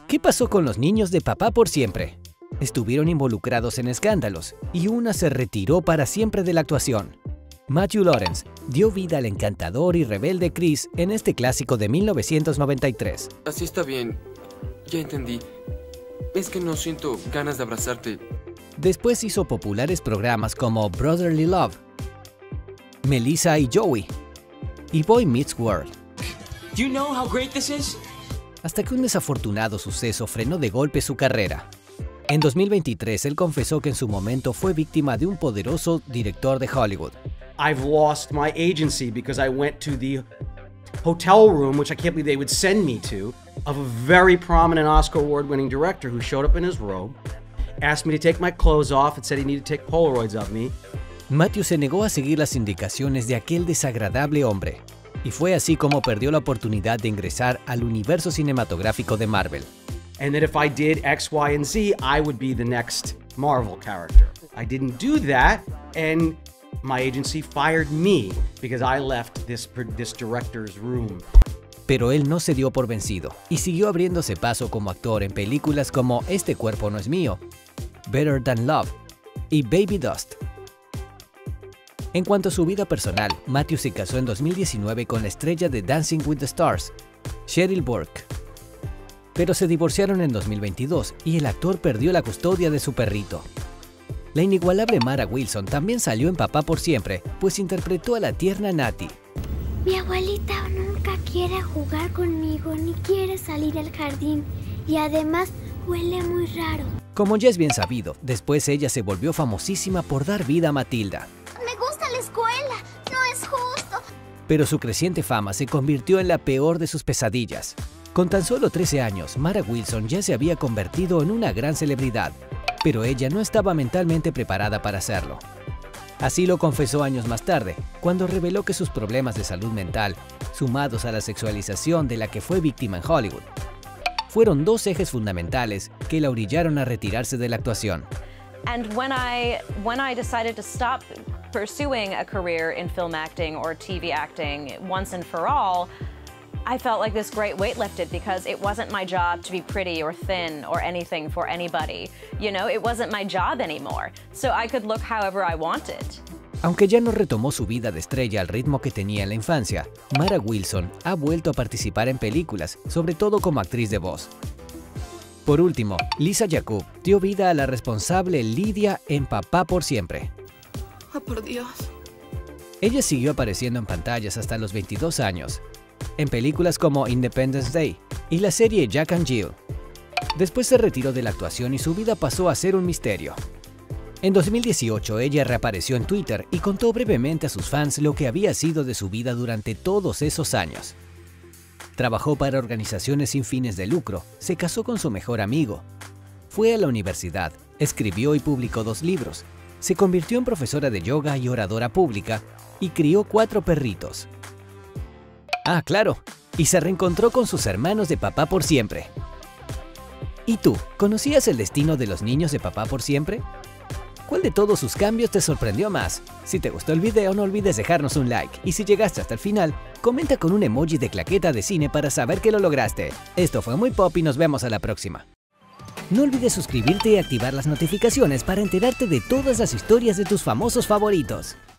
¿Qué pasó con los niños de Papá por Siempre? Estuvieron involucrados en escándalos y una se retiró para siempre de la actuación. Matthew Lawrence dio vida al encantador y rebelde Chris en este clásico de 1993. Así está bien, ya entendí. Es que no siento ganas de abrazarte. Después hizo populares programas como Brotherly Love, Melissa y Joey y Boy Meets World. Do you know how great this is? Hasta que un desafortunado suceso frenó de golpe su carrera. En 2023, él confesó que en su momento fue víctima de un poderoso director de Hollywood. I've lost my agency because I went to the hotel room, which I can't believe they would send me to, of a very prominent Oscar award-winning director who showed up in his robe, asked me to take my clothes off and said he needed to take Polaroids of me. Matthew se negó a seguir las indicaciones de aquel desagradable hombre, y fue así como perdió la oportunidad de ingresar al universo cinematográfico de Marvel. And that if I did X, Y, and Z, I would be the next Marvel character. I didn't do that, and my agency fired me because I left this director's room. Pero él no se dio por vencido y siguió abriéndose paso como actor en películas como Este cuerpo no es mío, Better Than Love y Baby Dust. En cuanto a su vida personal, Matthew se casó en 2019 con la estrella de Dancing with the Stars, Cheryl Burke. Pero se divorciaron en 2022 y el actor perdió la custodia de su perrito. La inigualable Mara Wilson también salió en Papá por Siempre, pues interpretó a la tierna Natty. Mi abuelita nunca quiere jugar conmigo ni quiere salir al jardín y además huele muy raro. Como ya es bien sabido, después ella se volvió famosísima por dar vida a Matilda. Me gusta la escuela, no es justo. Pero su creciente fama se convirtió en la peor de sus pesadillas. Con tan solo 13 años, Mara Wilson ya se había convertido en una gran celebridad, pero ella no estaba mentalmente preparada para hacerlo. Así lo confesó años más tarde, cuando reveló que sus problemas de salud mental, sumados a la sexualización de la que fue víctima en Hollywood, fueron dos ejes fundamentales que la orillaron a retirarse de la actuación. And when I decided to stop pursuing a career in film acting or TV acting once and for all, I felt like this great weight lifted because it wasn't my job to be pretty or thin or anything for anybody. You know, it wasn't my job anymore. So I could look however I wanted. Aunque ya no retomó su vida de estrella al ritmo que tenía en la infancia, Mara Wilson ha vuelto a participar en películas, sobre todo como actriz de voz. Por último, Lisa Jakub dio vida a la responsable Lydia en Papá por Siempre. ¡Oh, por Dios! Ella siguió apareciendo en pantallas hasta los 22 años, en películas como Independence Day y la serie Jack and Jill. Después se retiró de la actuación y su vida pasó a ser un misterio. En 2018 ella reapareció en Twitter y contó brevemente a sus fans lo que había sido de su vida durante todos esos años. Trabajó para organizaciones sin fines de lucro, se casó con su mejor amigo, fue a la universidad, escribió y publicó 2 libros, se convirtió en profesora de yoga y oradora pública y crió 4 perritos. Ah, claro, y se reencontró con sus hermanos de Papá por Siempre. ¿Y tú, conocías el destino de los niños de Papá por Siempre? ¿Cuál de todos sus cambios te sorprendió más? Si te gustó el video, no olvides dejarnos un like, y si llegaste hasta el final, comenta con un emoji de claqueta de cine para saber que lo lograste. Esto fue Muy Pop y nos vemos a la próxima. No olvides suscribirte y activar las notificaciones para enterarte de todas las historias de tus famosos favoritos.